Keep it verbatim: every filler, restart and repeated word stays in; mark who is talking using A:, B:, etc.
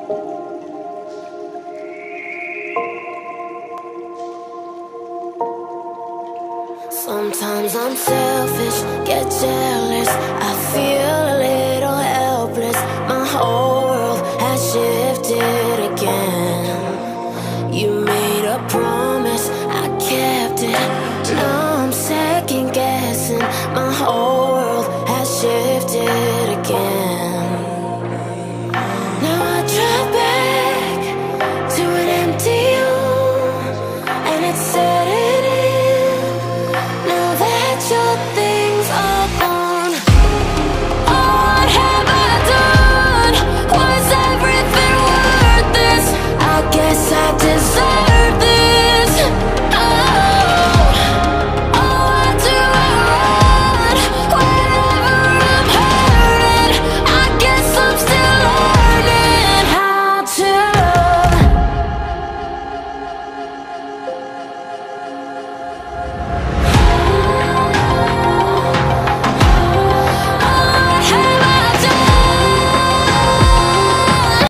A: Sometimes I'm selfish, get jealous, I feel a little helpless. My whole world has shifted.